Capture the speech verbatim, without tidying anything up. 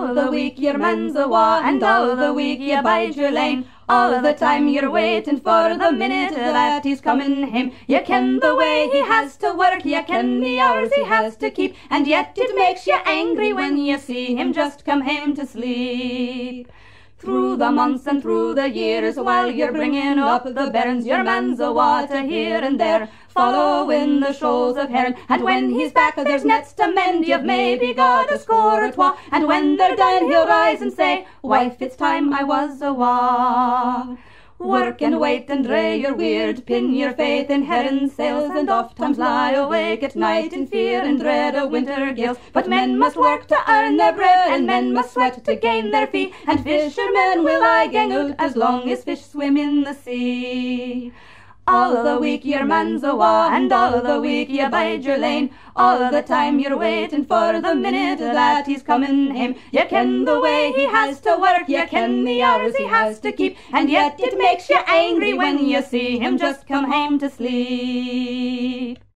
All the week your man's awa, and all the week you bide your lane. All the time you're waiting for the minute that he's coming home. You ken the way he has to work, you ken the hours he has to keep, and yet it makes you angry when you see him just come home to sleep. Through the months and through the years, while you're bringing up the bairns, your man's awa to here and there, following the shoals of herring. And when he's back there's nets to mend, you've maybe got a score or twa, and when they're done he'll rise and say, wife, it's time I was awa. Work and wait and dray your weird, pin your faith in herring sails, and oft times lie awake at night in fear and dread of winter gales. But men must work to earn their bread, and men must sweat to gain their fee, and fishermen will I gang out as long as fish swim in the sea. All the week your man's awa, and all the week you bide your lane. All the time you're waiting for the minute that he's coming home. You ken the way he has to work, you ken the hours he has to keep, and yet it makes you angry when you see him just come home to sleep.